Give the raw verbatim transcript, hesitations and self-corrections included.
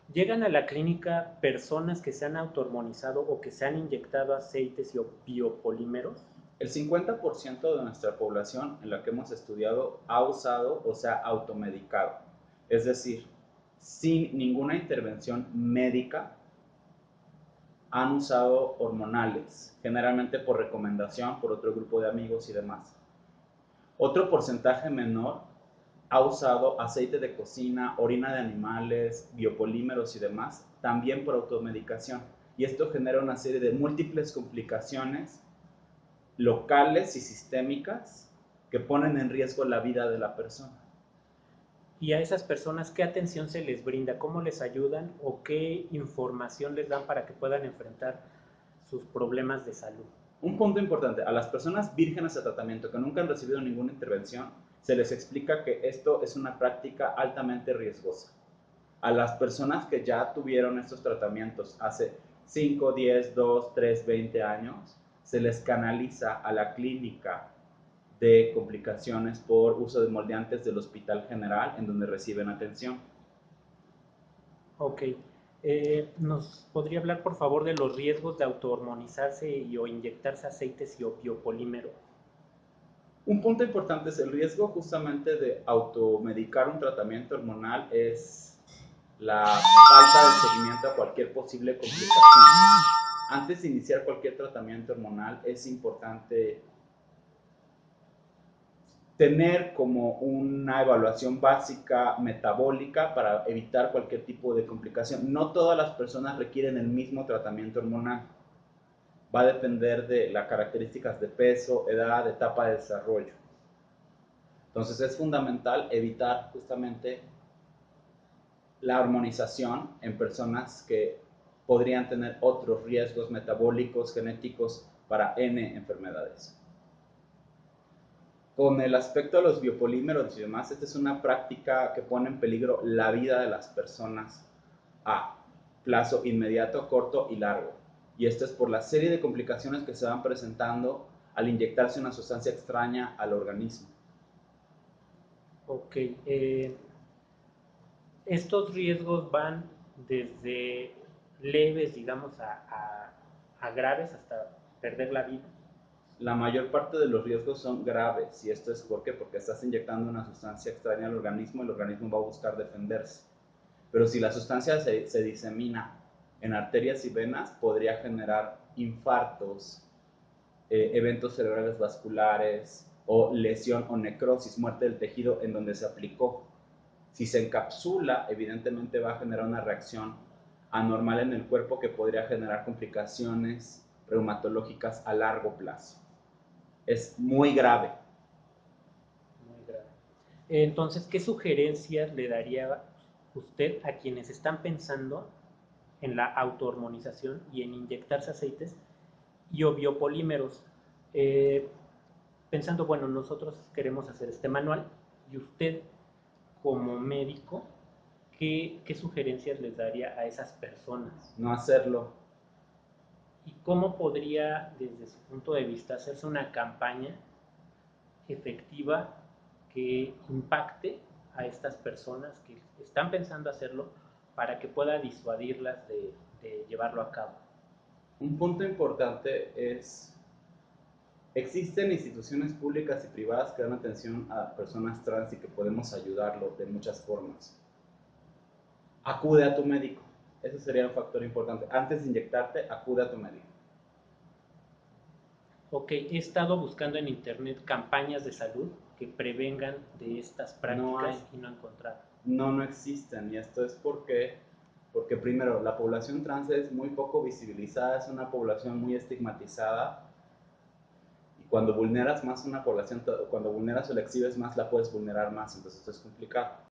Llegan a la clínica personas que se han autohormonizado o que se han inyectado aceites y biopolímeros. El cincuenta por ciento de nuestra población en la que hemos estudiado ha usado o se ha automedicado. Es decir, sin ninguna intervención médica han usado hormonales, generalmente por recomendación, por otro grupo de amigos y demás. Otro porcentaje menor ha usado aceite de cocina, orina de animales, biopolímeros y demás, también por automedicación. Y esto genera una serie de múltiples complicaciones locales y sistémicas que ponen en riesgo la vida de la persona. Y a esas personas, ¿qué atención se les brinda? ¿Cómo les ayudan o qué información les dan para que puedan enfrentar sus problemas de salud? Un punto importante, a las personas vírgenes de tratamiento que nunca han recibido ninguna intervención, se les explica que esto es una práctica altamente riesgosa. A las personas que ya tuvieron estos tratamientos hace cinco, diez, dos, tres, veinte años, se les canaliza a la clínica de complicaciones por uso de moldeantes del Hospital General, en donde reciben atención. Ok. Eh, ¿Nos podría hablar, por favor, de los riesgos de autohormonizarse y o inyectarse aceites y o biopolímeros? Un punto importante es el riesgo justamente de automedicar un tratamiento hormonal es la falta de seguimiento a cualquier posible complicación. Antes de iniciar cualquier tratamiento hormonal es importante tener como una evaluación básica metabólica para evitar cualquier tipo de complicación. No todas las personas requieren el mismo tratamiento hormonal. Va a depender de las características de peso, edad, etapa de desarrollo. Entonces es fundamental evitar justamente la hormonización en personas que podrían tener otros riesgos metabólicos, genéticos para N enfermedades. Con el aspecto de los biopolímeros y demás, esta es una práctica que pone en peligro la vida de las personas a plazo inmediato, corto y largo. Y esto es por la serie de complicaciones que se van presentando al inyectarse una sustancia extraña al organismo. Ok. Eh, estos riesgos van desde leves, digamos, a, a, a graves hasta perder la vida. La mayor parte de los riesgos son graves, y esto es ¿por qué? Porque estás inyectando una sustancia extraña al organismo y el organismo va a buscar defenderse. Pero si la sustancia se, se disemina en arterias y venas, podría generar infartos, eh, eventos cerebrales vasculares o lesión o necrosis, muerte del tejido en donde se aplicó. Si se encapsula, evidentemente va a generar una reacción anormal en el cuerpo que podría generar complicaciones reumatológicas a largo plazo. Es muy grave. Muy grave. Entonces, ¿qué sugerencias le daría usted a quienes están pensando en la autohormonización y en inyectarse aceites y o biopolímeros? Eh, Pensando, bueno, nosotros queremos hacer este manual y usted como médico, ¿qué, qué sugerencias les daría a esas personas? No hacerlo. ¿Y cómo podría, desde su punto de vista, hacerse una campaña efectiva que impacte a estas personas que están pensando hacerlo para que pueda disuadirlas de, de llevarlo a cabo? Un punto importante es, existen instituciones públicas y privadas que dan atención a personas trans y que podemos ayudarlo de muchas formas. Acude a tu médico. Ese sería un factor importante. Antes de inyectarte, acude a tu médico. Ok, he estado buscando en internet campañas de salud que prevengan de estas No hay, prácticas y no he encontrado. no, no existen. Y esto es porque, porque primero, la población trans es muy poco visibilizada, es una población muy estigmatizada. Y cuando vulneras más una población, cuando vulneras o la exhibes más, la puedes vulnerar más. Entonces esto es complicado.